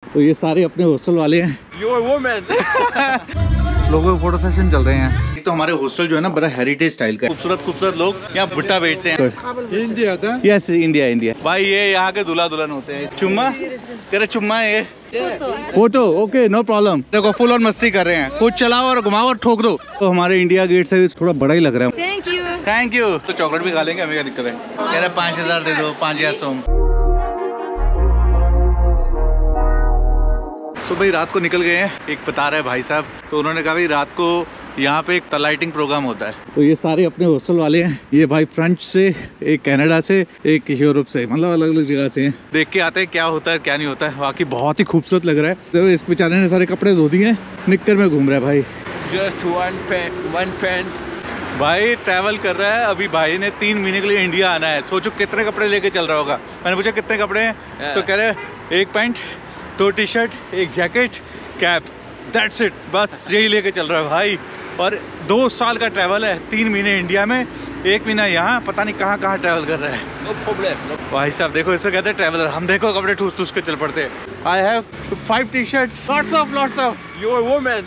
तो ये सारे अपने हॉस्टल वाले हैं। लोगों के फोटो सेशन चल रहे हैं। एक तो हमारे हॉस्टल जो है ना बड़ा हेरिटेज स्टाइल का है। खूबसूरत लोग यहाँ भुट्टा बेचते हैं। इंडिया था? यस इंडिया भाई। ये यहाँ के दूल्हा दुल्हन होते हैं। चुम्मा तेरा चुम्मा है ये फोटो। Okay no problem. देखो फुल और मस्ती कर रहे हैं। कुछ चलाओ और घुमाओ और ठोक दो। तो हमारे इंडिया गेट से भी थोड़ा बड़ा ही लग रहा है। Thank you. तो चॉकलेट भी खा लेंगे, हमें क्या दिक्कत है। कह रहे 5000 दे दो, 5000 सोम। तो भाई रात को निकल गए हैं, एक बता रहे भाई साहब। तो उन्होंने कहा भाई रात को यहाँ पे एक लाइटिंग प्रोग्राम होता है। तो ये सारे अपने हॉस्टल वाले हैं। ये भाई फ्रेंच से, एक कनाडा से, एक यूरोप से, मतलब अलग अलग जगह से हैं। देख के आते हैं क्या होता है क्या नहीं होता है। बाकी बहुत ही खूबसूरत लग रहा है। तो इस बेचारे ने सारे कपड़े धो दिए, निक्कर में घूम रहा है भाई। Just one pant. भाई ट्रैवल कर रहा है। अभी भाई ने 3 महीने के लिए इंडिया आना है। सोचो कितने कपड़े लेके चल रहा होगा। मैंने पूछा कितने कपड़े हैं, तो कह रहे 1 pant, 2 T shirt, 1 jacket, cap, that's it. बस यही लेके चल रहा है भाई। और 2 साल का ट्रैवल है। 3 महीने इंडिया में, 1 महीना यहाँ, पता नहीं कहाँ कहाँ ट्रैवल कर रहा है। नो प्रॉब्लम भाई साहब देखो, इसको कहते हैं ट्रैवलर। हम देखो कपड़े ठूस ठूस के चल पड़ते हैं। I have 5 T shirts, lots of your woman.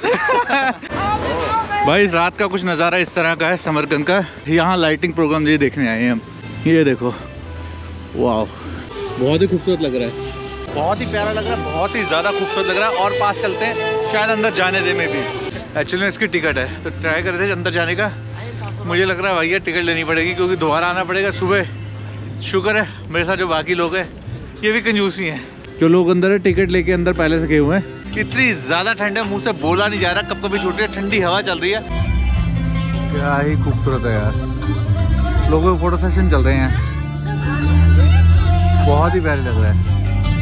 भाई रात का कुछ नज़ारा इस तरह का है समरकंद का। यहाँ लाइटिंग प्रोग्राम ये देखने आए हैं हम। ये देखो, वाह, बहुत ही खूबसूरत लग रहा है। बहुत ही प्यारा लग रहा है, बहुत ही ज़्यादा खूबसूरत लग रहा है। और पास चलते हैं, शायद अंदर जाने दे में भी। एक्चुअली इसकी टिकट है, तो ट्राई कर रहे थे अंदर जाने का। मुझे लग रहा है भैया टिकट लेनी पड़ेगी, क्योंकि दोबारा आना पड़ेगा सुबह। शुक्र है मेरे साथ जो बाकी लोग हैं ये भी कंजूस ही हैं। जो लोग अंदर है टिकट लेके अंदर पहले से गए हुए हैं। इतनी ज़्यादा ठंड है, मुँह से बोला नहीं जा रहा। कब कभी छूट रही है, ठंडी हवा चल रही है। क्या ही खूबसूरत है यार। लोगों के फोटो सेशन चल रहे हैं, बहुत ही प्यारे लग रहा है।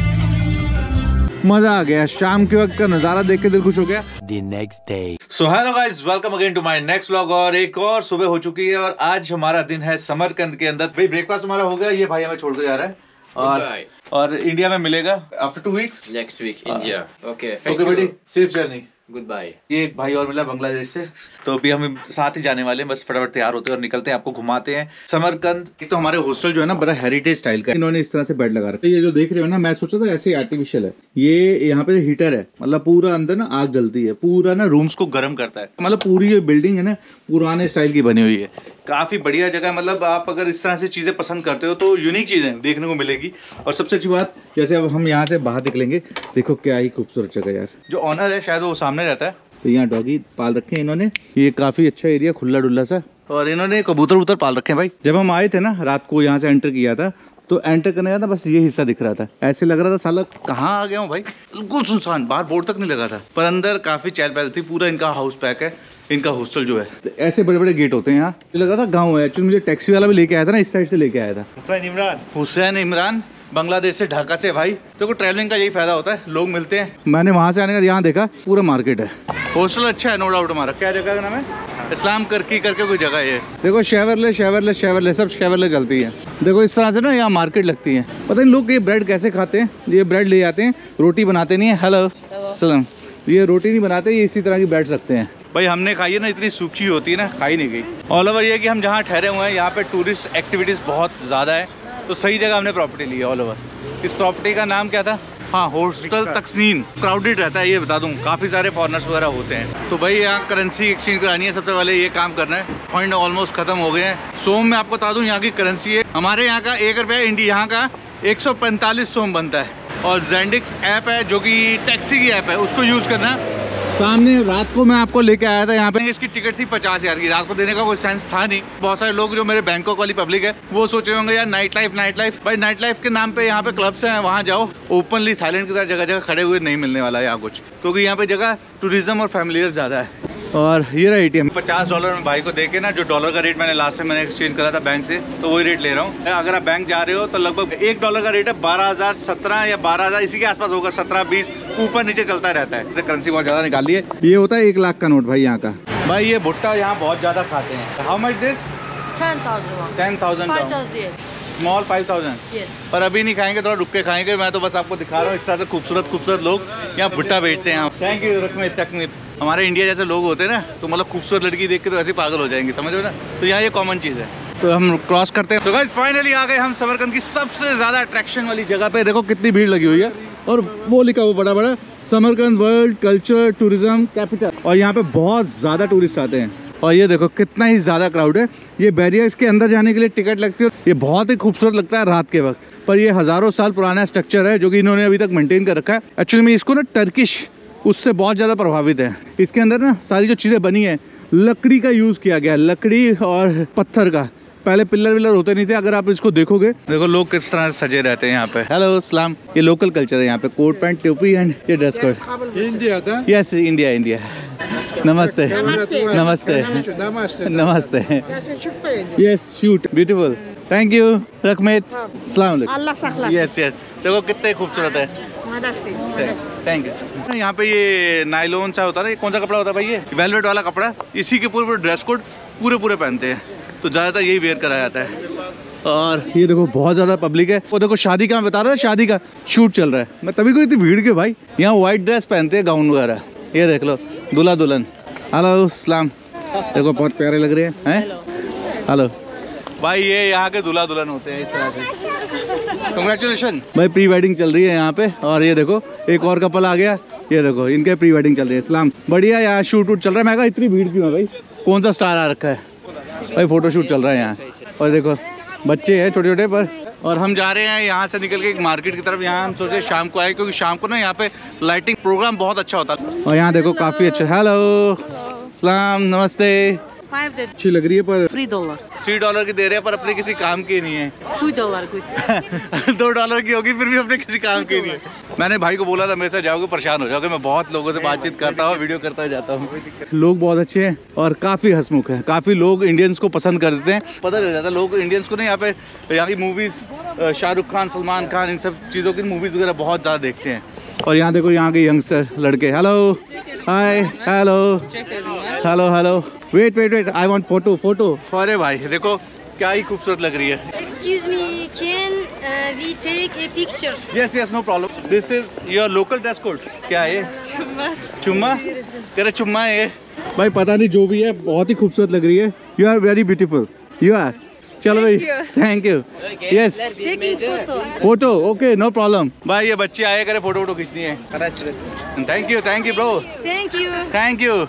मजा आ गया। शाम के वक्त का नजारा देख के दिल खुश हो गया। The next day. So hello guys, welcome again to my next vlog. और एक और सुबह हो चुकी है और आज हमारा दिन है समरकंद के अंदर। भाई ब्रेकफास्ट हमारा हो गया। ये भाई हमें छोड़ के जा रहा है और इंडिया में मिलेगा after 2 weeks. Next week India. Okay बड़ी सेफ जर्नी। Good bye. ये एक भाई और मिला बांग्लादेश से, तो अभी हम साथ ही जाने वाले हैं। बस फटाफट तैयार होते हैं और निकलते हैं, आपको घुमाते हैं समरकंद। एक तो हमारे हॉस्टल जो है ना बड़ा हेरिटेज स्टाइल का है। इन्होंने इस तरह से बेड लगा रखा है। ये जो देख रहे हो ना, मैं सोचा था ऐसे आर्टिफिशियल है। ये यहाँ पे हीटर है, मतलब पूरा अंदर ना आग जलती है, पूरा ना रूम्स को गर्म करता है। मतलब पूरी जो बिल्डिंग है ना पुराने स्टाइल की बनी हुई है। काफी बढ़िया जगह है। मतलब आप अगर इस तरह से चीजें पसंद करते हो तो यूनिक चीजें देखने को मिलेगी। और सबसे अच्छी बात, जैसे अब हम यहाँ से बाहर निकलेंगे, देखो क्या ही खूबसूरत जगह यार। जो ऑनर है शायद वो सामने रहता है। तो यहाँ डॉगी पाल रखे हैं इन्होंने। ये काफी अच्छा एरिया, खुला डुल्ला सा। और इन्होंने कबूतर उबूतर पाल रखे हैं भाई। जब हम आए थे ना रात को, यहाँ से एंटर किया था, तो एंटर करने का था बस ये हिस्सा दिख रहा था। ऐसे लग रहा था साला कहाँ आ गया हूँ भाई। बिल्कुल सुनसान, बाहर बोर्ड तक नहीं लगा था, पर अंदर काफी चहल पहल थी। पूरा इनका हाउस पैक है, इनका हॉस्टल जो है। तो ऐसे बड़े बड़े गेट होते हैं यहाँ। लग रहा था गाँव है। एक्चुअली मुझे टैक्सी वाला भी लेके आया था ना, इस साइड से लेके आया था। हुसैन इमरान बांग्लादेश से, ढाका से। भाई देखो ट्रैवलिंग का यही फायदा होता है, लोग मिलते हैं। मैंने वहाँ से आने का यहाँ देखा पूरा मार्केट है। हॉस्टल अच्छा है, नो डाउट। हमारा क्या जगह का नाम है? इस्लाम करके कोई जगह है। देखो शेवरले सब शेवरले चलती है। देखो इस तरह से ना यहाँ मार्केट लगती है। पता नहीं लोग ये ब्रेड कैसे खाते हैं। ये ब्रेड ले आते हैं, रोटी बनाते नहीं है। हेलो सलाम। ये रोटी नहीं बनाते, ये इसी तरह की ब्रेड रखते हैं। भाई हमने खाई है ना, इतनी सूखी होती है ना, खाई नहीं गई। ऑल ओवर ये कि हम जहाँ ठहरे हुए हैं यहाँ पे टूरिस्ट एक्टिविटीज़ बहुत ज़्यादा है, तो सही जगह हमने प्रॉपर्टी ली है ऑल ओवर। इस प्रॉपर्टी का नाम क्या था? हाँ, हॉस्टल तकनीन। क्राउडेड रहता है ये बता दूँ, काफ़ी सारे फॉरनर्स वगैरह होते हैं। तो भाई यहाँ करेंसी एक्सचेंज करानी है, सबसे पहले ये काम करना है। फंड ऑलमोस्ट खत्म हो गए हैं। सोम में आपको बता दूँ यहाँ की करेंसी है, हमारे यहाँ का 1 रुपया इंडिया, यहाँ का 145 सोम बनता है। और जेंडिक्स ऐप है जो कि टैक्सी की ऐप है, उसको यूज़ करना। सामने रात को मैं आपको लेके आया था यहाँ पे। इसकी टिकट थी 50,000 की। रात को देने का कोई सेंस था नहीं। बहुत सारे लोग जो मेरे बैंकॉक वाली पब्लिक है वो सोच रहे होंगे यार नाइट लाइफ। भाई नाइट लाइफ के नाम पे यहाँ पे क्लब्स हैं, वहाँ जाओ। ओपनली थाईलैंड की तरह जगह जगह खड़े हुए नहीं मिलने वाला है यहाँ कुछ, क्योंकि यहाँ पे जगह टूरिज्म और फैमिलियर ज़्यादा है। और ये रहा ATM। $50 में भाई को देके ना, जो डॉलर का रेट मैंने लास्ट में मैंने एक्सचेंज करा था बैंक से, तो वही रेट ले रहा हूँ। अगर आप बैंक जा रहे हो तो लगभग $1 का रेट है 12,000, 17 या 12,000 इसी के आसपास होगा। 17, 20 ऊपर नीचे चलता रहता है। करेंसी बहुत ज्यादा निकाली है। ये होता है 1 लाख का नोट भाई यहाँ का। भाई ये भुट्टा यहाँ बहुत ज्यादा खाते हैं। How much this? 10,000। स्मॉल 5,000। पर अभी नहीं खाएंगे, थोड़ा रुक के खाएंगे। मैं तो बस आपको दिखा रहा हूँ इस तरह से खूबसूरत लोग यहाँ भुट्टा बेचते हैं। थैंक यू रकमे तकनीफ। हमारे इंडिया जैसे लोग होते हैं ना, तो मतलब खूबसूरत लड़की देख के तो ऐसे पागल हो जाएंगे, समझो ना। तो यहाँ ये कॉमन चीज़ है। तो हम क्रॉस करते हैं। तो गाइस फाइनली आ गए हम समरकंद की सबसे ज़्यादा अट्रैक्शन वाली जगह पे। देखो कितनी भीड़ लगी हुई है। और वो लिखा हुआ बड़ा बड़ा Samarkand world culture tourism capital. और यहाँ पे बहुत ज़्यादा टूरिस्ट आते हैं। और ये देखो कितना ही ज़्यादा क्राउड है। ये बैरियर्स के अंदर जाने के लिए टिकट लगती है। ये बहुत ही खूबसूरत लगता है रात के वक्त, पर ये हज़ारों साल पुराना स्ट्रक्चर है जो कि इन्होंने अभी तक मेंटेन कर रखा है। एक्चुअली में इसको ना टर्किश उससे बहुत ज़्यादा प्रभावित है। इसके अंदर ना सारी जो चीज़ें बनी है लकड़ी का यूज़ किया गया है, लकड़ी और पत्थर का। पहले पिलर विलर होते नहीं थे। अगर आप इसको देखोगे, देखो लोग किस तरह से सजे रहते हैं यहाँ पे। हेलो सलाम, ये लोकल कल्चर है यहाँ पे, कोट पैंट टोपी एंड ये ड्रेस कोड। इंडिया था? Yes India India. नमस्ते नमस्ते नमस्ते। Yes shoot beautiful, thank you रकमेत। सलाम अलैकुम। यस यस, देखो कितने खूबसूरत है। Thank you. यहाँ पे ये नायलॉन सा होता है ना, ये कौन सा कपड़ा होता है भाई? ये वेलवेट वाला कपड़ा, इसी के पूरे ड्रेस कोड पूरे पहनते हैं, तो ज़्यादातर यही वेयर करा जाता है। और ये देखो बहुत ज़्यादा पब्लिक है। वो देखो शादी का, मैं बता रहा हूँ शादी का शूट चल रहा है। मैं तभी को इतनी भीड़ क्यों भाई? यहाँ वाइट ड्रेस पहनते हैं, गाउन वगैरह। ये देख लो दूल्हा दुल्हन। हेलो सलाम, देखो बहुत प्यारे लग रहे हैं। हेलो भाई, ये यहाँ के दूल्हा दुल्हन होते हैं इस तरह से। कंग्रेचुलेशन भाई, प्री वेडिंग चल रही है यहाँ पे। और ये देखो एक और कपल आ गया, ये देखो इनके प्री वेडिंग चल रही है। सलाम, बढ़िया यहाँ शूट वूट चल रहा है। मैं कहा इतनी भीड़ क्यों है भाई, कौन सा स्टार आ रखा है भाई? फोटो शूट चल रहा है यहाँ। और देखो बच्चे हैं छोटे छोटे पर। और हम जा रहे हैं यहाँ से निकल के एक मार्केट की तरफ। यहाँ हम सोचे शाम को आए, क्योंकि शाम को ना यहाँ पे लाइटिंग प्रोग्राम बहुत अच्छा होता है। और यहाँ देखो काफ़ी अच्छा। हेलो सलाम, नमस्ते। अच्छी लग रही है पर $3 की दे रहे हैं, पर अपने किसी काम की नहीं है। $2 की $2 की होगी, फिर भी अपने किसी काम की नहीं है। मैंने भाई को बोला था मेरे से जाओगे परेशान हो जाओगे। मैं बहुत लोगों से बातचीत करता हूँ, वीडियो करता जाता हूँ। लोग बहुत अच्छे हैं और काफ़ी हंसमुख है। काफ़ी लोग इंडियंस को पसंद करते हैं। पता चल जाता है लोग इंडियंस को नहीं, यहाँ पे यहाँ की मूवीज़ शाहरुख खान, सलमान खान, इन सब चीज़ों की मूवीज़ वगैरह बहुत ज़्यादा देखते हैं। और यहाँ देखो यहाँ के यंगस्टर लड़के। Hello hi, hello hello hello, wait wait wait, I want photo. अरे भाई देखो क्या ही खूबसूरत लग रही है। Excuse me, can we take a picture? Yes yes, no problem. This is your local dress code. क्या है ये? चुम्मा तेरा चुम्मा है ये भाई, पता नहीं जो भी है, बहुत ही खूबसूरत लग रही है। You are very beautiful, you are. चलो भाई, thank you. Yes photo, okay no problem. भाई ये बच्चे आए करे फोटो खींचनी है। Thank you bro, thank you.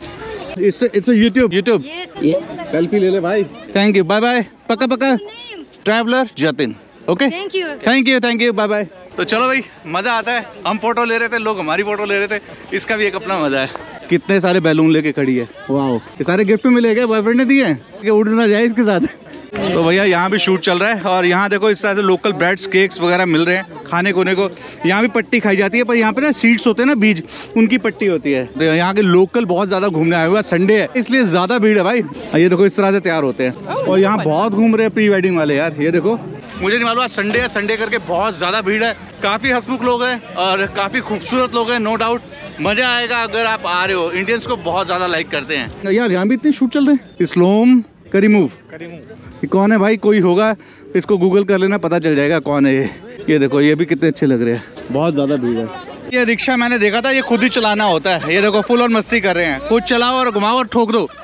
It's YouTube. Selfie ले ले भाई। Thank you, bye bye. पक्का traveller Jatin. Okay thank you bye bye. तो चलो भाई, मज़ा आता है। हम फोटो ले रहे थे, लोग हमारी फोटो ले रहे थे, इसका भी एक अपना मज़ा है। कितने सारे बैलून लेके खड़ी है, वाह। ये सारे गिफ्ट मिले गए, बॉयफ्रेंड ने दिए हैं कि उड़ ना जाए इसके साथ। तो भैया यहाँ भी शूट चल रहा है। और यहाँ देखो इस तरह से लोकल ब्रेड्स केक्स वगैरह मिल रहे हैं खाने कोने को। यहाँ भी पट्टी खाई जाती है, पर यहाँ पे ना सीड्स होते हैं ना, बीज, उनकी पट्टी होती है। तो यहाँ के लोकल बहुत ज़्यादा घूमने आए हुए हैं, संडे है इसलिए ज़्यादा भीड़ है भाई। ये देखो इस तरह से तैयार होते हैं। और यहाँ बहुत घूम रहे हैं प्री वेडिंग वाले यार। ये देखो, मुझे नहीं मालूम आज संडे है, संडे करके बहुत ज़्यादा भीड़ है। काफ़ी हंसमुख लोग हैं और काफ़ी खूबसूरत लोग हैं, नो डाउट। मज़ा आएगा अगर आप आ रहे हो। इंडियंस को बहुत ज़्यादा लाइक करते हैं यार। यहाँ भी इतने शूट चल रहे हैं। इस्लोम करीमूव, ये कौन है भाई? कोई होगा, इसको गूगल कर लेना, पता चल जाएगा कौन है ये। ये देखो ये भी कितने अच्छे लग रहे हैं, बहुत ज़्यादा भीड़ है। ये रिक्शा मैंने देखा था, ये खुद ही चलाना होता है। ये देखो फुल और मस्ती कर रहे हैं, खुद चलाओ और घुमाओ और ठोक दो।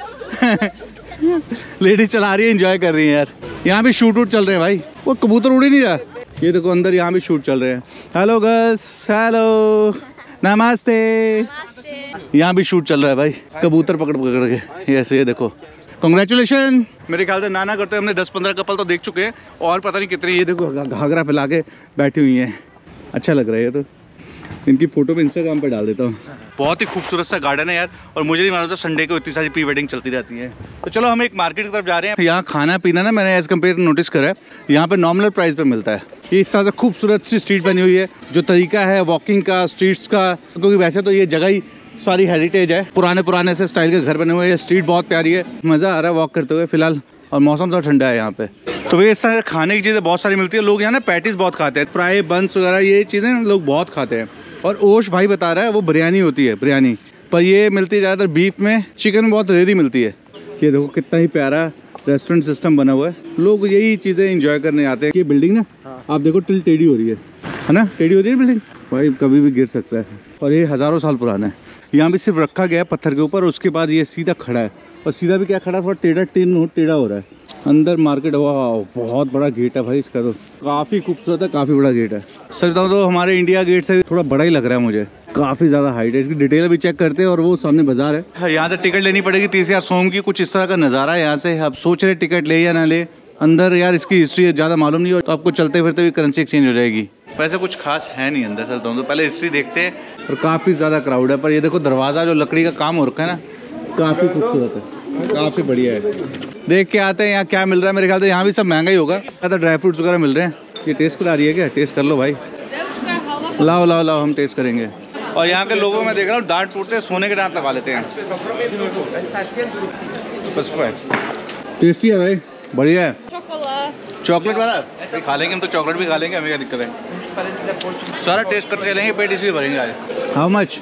लेडीज चला रही है, एंजॉय कर रही है यार। यहाँ भी शूट वूट चल रहे हैं भाई। वो कबूतर उड़ ही नहीं रहा। ये देखो अंदर यहाँ भी शूट चल रहे हैं। हेलो गर्ल्स, हेलो नमस्ते। यहाँ भी शूट चल रहा है भाई, कबूतर पकड़ के। ऐसे ये देखो, कंग्रेचुलेशन। मेरे ख्याल से नाना करते हमने 10-15 कपल तो देख चुके हैं, और पता नहीं कितने। ये देखो घाघरा फैला के बैठी हुई हैं, अच्छा लग रहा है ये। तो इनकी फ़ोटो पे इंस्टाग्राम पे डाल देता हूँ। बहुत ही खूबसूरत सा गार्डन है यार। और मुझे नहीं मालूम था संडे को इतनी सारी प्री वेडिंग चलती रहती है। तो चलो हम एक मार्केट की तरफ जा रहे हैं। यहाँ खाना पीना ना मैंने एज कम्पेयर नोटिस करा है, यहाँ पे नॉमिनल प्राइस पे मिलता है। ये इस तरह से खूबसूरत सी स्ट्रीट बनी हुई है। जो तरीका है वॉकिंग का, स्ट्रीट्स का, क्योंकि वैसे तो ये जगह ही सारी हेरिटेज है, पुराने से स्टाइल के घर बने हुए हैं। स्ट्रीट बहुत प्यारी है, मज़ा आ रहा है वॉक करते हुए फिलहाल। और मौसम तो ठंडा है यहाँ पे। तो भाई इस तरह खाने की चीज़ें बहुत सारी मिलती है। लोग यहाँ ना पैटीज बहुत खाते हैं, फ्राई बंस वगैरह, ये चीज़ें लोग बहुत खाते हैं। और ओश भाई बता रहा है वो बिरयानी होती है, बिरयानी, पर ये मिलती है ज़्यादातर बीफ में, चिकन बहुत रेयरली मिलती है। ये देखो कितना ही प्यारा रेस्टोरेंट सिस्टम बना हुआ है। लोग यही चीज़ें इंजॉय करने आते हैं। ये बिल्डिंग ना आप देखो टिल टेढ़ी हो रही है ना, टेढ़ी हो रही है बिल्डिंग भाई, कभी भी गिर सकता है। और ये हज़ारों साल पुराना है। यहाँ भी सिर्फ रखा गया है पत्थर के ऊपर, उसके बाद ये सीधा खड़ा है। और सीधा भी क्या खड़ा, थोड़ा टेढ़ा हो रहा है। अंदर मार्केट। वाह बहुत बड़ा गेट है भाई इसका, तो काफ़ी खूबसूरत है, काफ़ी बड़ा गेट है। सर बताऊँ तो हमारे इंडिया गेट से थोड़ा बड़ा ही लग रहा है मुझे, काफ़ी ज़्यादा हाइट है। इसकी डिटेल भी चेक करते हैं। और वो सामने बाजार है, यहाँ से टिकट लेनी पड़ेगी 30,000 सोम की, कुछ इस तरह का नज़ारा है यहाँ से। आप सोच रहे टिकट ले या ना ले। अंदर यार इसकी हिस्ट्री ज़्यादा मालूम नहीं, और तो आपको चलते फिरते भी करेंसी एक्सचेंज हो जाएगी। वैसे कुछ खास है नहीं अंदर, चलता हूँ तो पहले हिस्ट्री देखते हैं। और काफ़ी ज़्यादा क्राउड है, पर ये देखो दरवाज़ा जो लकड़ी का काम हो रखा है ना, काफ़ी खूबसूरत है, काफ़ी बढ़िया है। देख के आते हैं यहाँ क्या मिल रहा है। मेरे ख्याल से यहाँ भी सब महंगा ही होगा, ज़्यादा ड्राई फ्रूट्स वगैरह मिल रहे हैं। ये टेस्ट करा रही है क्या? टेस्ट कर लो भाई, लाओ लाओ लाओ, हम टेस्ट करेंगे। और यहाँ के लोगों में देख रहा हूँ डांट टूटते हैं, सोने के दांत लगा लेते हैं। टेस्टी है भाई, बढ़िया है। चॉकलेट वाला भाई खा लेंगे हम तो, चॉकलेट भी खा लेंगे, हमें क्या दिक्कत है। सारा टेस्ट करते चलेंगे, पेट इसी भरेंगे आज। How much?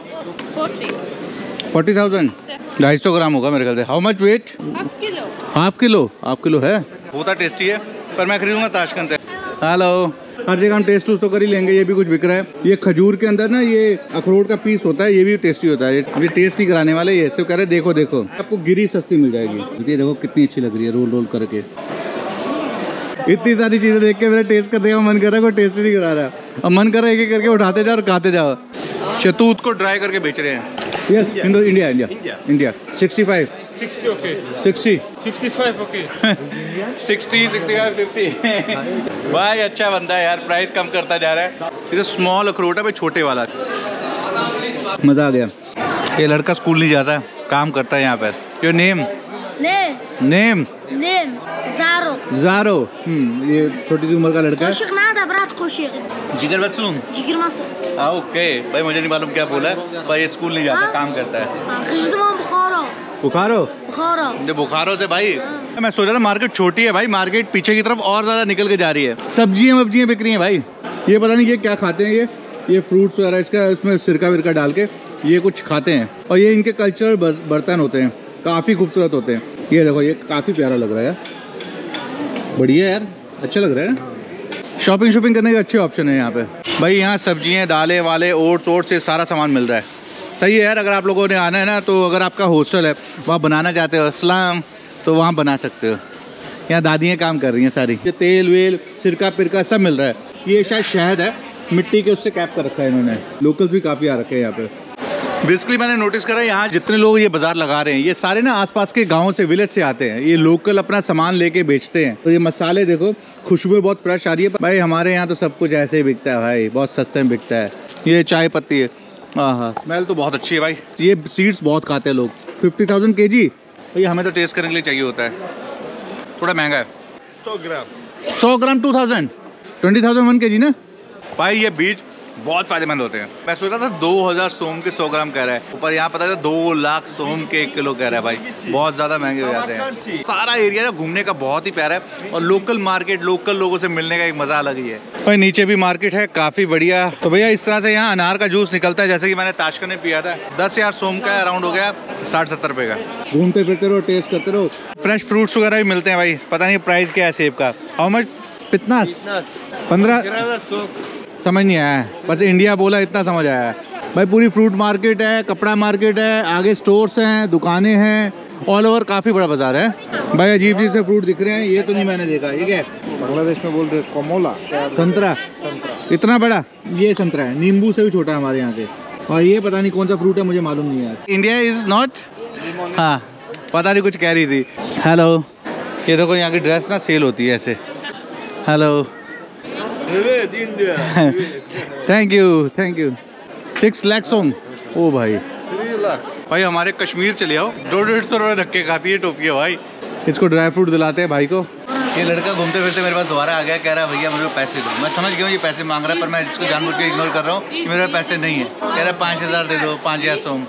40,000, 250 ग्राम होगा मेरे ख्याल से। How much weight? Half kilo है। बहुत टेस्टी है, पर मैं खरीदूंगा ताशकंद से। हेलो, हर जगह हम टेस्ट तो कर ही लेंगे। ये भी कुछ बिक रहा है। ये खजूर के अंदर ना ये अखरोट का पीस होता है, ये भी टेस्टी होता है। ये टेस्ट ही कराने वाले, ये सिर्फ कह रहे देखो देखो, आपको गिरी सस्ती मिल जाएगी। ये देखो कितनी अच्छी लग रही है, रोल रोल करके। इतनी सारी चीजें देख के मेरा टेस्ट करने का मन कर रहा है, कोई टेस्ट नहीं करा रहा। अब मन कर रहा है एक एक करके उठाते जाओ और खाते जाओ। शतूत को ड्राई करके बेच रहे हैं। Yes, India 65 60 okay. 60 55 okay. 60 65 50 भाई अच्छा बंदा है यार, प्राइस कम करता जा रहा है। इसे स्मॉल अखरोट है भाई, छोटे वाला। मजा आ गया। ये लड़का स्कूल नहीं जाता, काम करता है यहाँ पे। Your name? Name Zaro. ये छोटी सी उम्र का लड़का है। जिगर मसूम। ओके भाई, मुझे नहीं मालूम क्या बोला है, भाई स्कूल नहीं जाता, काम करता है। बुखारो से भाई। मैं सोचा था मार्केट छोटी है भाई, मार्केट पीछे की तरफ और ज्यादा निकल के जा रही है। सब्जियां बिक रही हैं भाई। ये पता नहीं ये क्या खाते हैं, ये फ्रूट्स वगैरह, इसका इसमें सिरका विरका डाल के ये कुछ खाते हैं। और ये इनके कल्चरल बर्तन होते हैं, काफ़ी खूबसूरत होते हैं। ये देखो, ये काफ़ी प्यारा लग रहा है, बढ़िया यार, अच्छा लग रहा है ना। शॉपिंग करने के अच्छे ऑप्शन है यहाँ पे भाई। यहाँ सब्जियाँ, दालें वाले, ओट्स से सारा सामान मिल रहा है। सही है यार, अगर आप लोगों ने आना है ना, तो अगर आपका हॉस्टल है वहाँ बनाना चाहते हो इस्लाम, तो वहाँ बना सकते हो। यहाँ दादियाँ काम कर रही हैं सारी। ये तेल वेल, सिरका पिरका सब मिल रहा है। ये शायद शहद है, मिट्टी के उससे कैप कर रखा है इन्होंने। लोकल्स भी काफ़ी आ रखे हैं यहाँ पे। बेसिकली मैंने नोटिस करा, यहाँ जितने लोग ये बाजार लगा रहे हैं, ये सारे ना आसपास के गाँव से, विलेज से आते हैं। ये लोकल अपना सामान लेके बेचते हैं। तो ये मसाले देखो, खुशबू बहुत फ्रेश आ रही है भाई। हमारे यहाँ तो सब कुछ ऐसे ही बिकता है भाई, बहुत सस्ते में बिकता है। ये चाय पत्ती है, हाँ, स्मेल तो बहुत अच्छी है भाई। ये सीड्स बहुत खाते हैं लोग। 50,000 kg भाई, हमें तो टेस्ट करने के लिए चाहिए होता है। थोड़ा महंगा है। 100 ग्राम 2,000, 20,000 1 kg ना भाई। ये बीज बहुत फायदेमंद होते हैं। मैं सोच रहा था 2,000 सोम के 100 ग्राम कह रहा है, ऊपर यहाँ पता है 2 लाख सोम के 1 किलो कह रहा है भाई। बहुत ज़्यादा महंगे हो जाते हैं। सारा एरिया ना घूमने का बहुत ही प्यारा है, और लोकल मार्केट, लोकल लोगों से मिलने का एक मज़ा अलग ही है भाई। नीचे भी मार्केट है, काफ़ी बढ़िया। तो भैया इस तरह से यहाँ अनार का जूस निकलता है, जैसे कि मैंने ताशकंद में पिया था। 10,000 सोम का अराउंड हो गया, 60-70 रुपये का। घूमते फिरते रहो, टेस्ट करते रहो। फ्रेश फ्रूट्स वगैरह भी मिलते हैं भाई। पता नहीं प्राइस क्या है सेब का। How much? 15 समझ नहीं आया, बस इंडिया बोला इतना समझ आया भाई। पूरी फ्रूट मार्केट है, कपड़ा मार्केट है, आगे स्टोर्स हैं, दुकानें हैं, ऑल ओवर काफ़ी बड़ा बाजार है भाई। अजीब अजीब से फ्रूट दिख रहे हैं, ये तो नहीं मैंने देखा। ये क्या है? बांग्लादेश में बोलते हैं कमोला। संतरा। इतना बड़ा? ये संतरा है, नींबू से भी छोटा है हमारे यहाँ के। और ये पता नहीं कौन सा फ्रूट है, मुझे मालूम नहीं यार। इंडिया इज नॉट, हाँ पता नहीं, कुछ कह रही थी। हेलो, ये देखो यहाँ की ड्रेस ना सेल होती है ऐसे। Hello, thank you. 6 लाख सोम। ओ भाई, 3 लाख भाई हमारे कश्मीर चले आओ, 200-150 रुपये धक्के खाती है टोपियाँ भाई। इसको ड्राई फ्रूट दिलाते हैं भाई को। ये लड़का घूमते फिरते मेरे पास दोबारा आ गया, कह रहा है भैया मुझे पैसे दो। मैं समझ गया हूँ ये पैसे मांग रहा है, पर मैं इसको जानबूझ के इग्नोर कर रहा हूँ कि मेरे पैसे नहीं है। कह रहा है 5,000 दे दो, 5,000 सोम।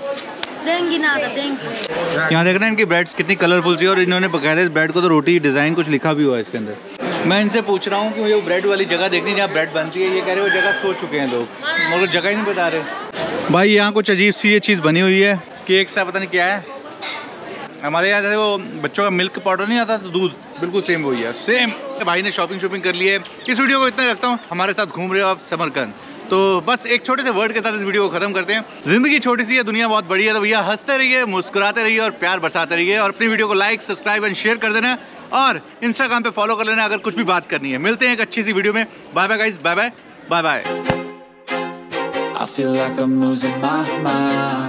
यहाँ देख रहे हैं इनकी ब्रेड्स कितनी कलरफुल सी, और इन्होंने बकायदा इस ब्रेड को तो रोटी डिज़ाइन कुछ लिखा भी हुआ है इसके अंदर। मैं इनसे पूछ रहा हूँ कि मुझे वो ब्रेड वाली जगह देखनी जहाँ ब्रेड बनती है। ये कह रहे वो जगह सोच चुके हैं लोग, मगर जगह ही नहीं बता रहे भाई। यहाँ कुछ अजीब सी ये चीज़ बनी हुई है, केक सा, पता नहीं क्या है। हमारे यहाँ जैसे वो बच्चों का मिल्क पाउडर नहीं आता, तो दूध बिल्कुल सेम वही है, सेम। भाई ने शॉपिंग कर ली है। इस वीडियो को इतना रखता हूँ। हमारे साथ घूम रहे हो आप समरकंद, तो बस एक छोटे से वर्ड के साथ इस वीडियो को खत्म करते हैं। जिंदगी छोटी सी है, दुनिया बहुत बड़ी है, तो भैया हंसते रहिए, मुस्कुराते रहिए और प्यार बरसाते रहिए। और अपनी वीडियो को लाइक, सब्सक्राइब एंड शेयर कर देना और इंस्टाग्राम पे फॉलो कर लेना अगर कुछ भी बात करनी है। मिलते हैं एक अच्छी सी वीडियो में। Bye bye guys, bye bye, bye bye. I feel like I'm losing my mind.